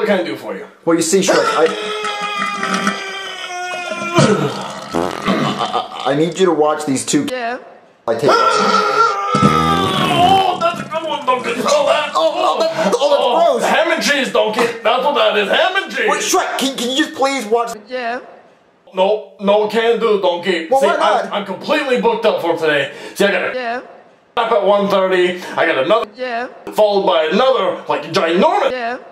can I do for you? Well, you see, Shrek, I need you to watch these two. Yeah. I take. Oh, that's a good one, Donkey. Oh, that's gross. Ham and cheese, Donkey. That's what that is. Ham and cheese. Wait, Shrek, can you just please watch? Yeah. No, can't do, Donkey. Well, see, why not? I'm completely booked up for today. See, I gotta Yeah. up at 1:30. I got another. Yeah. Followed by another, like, ginormous. Yeah.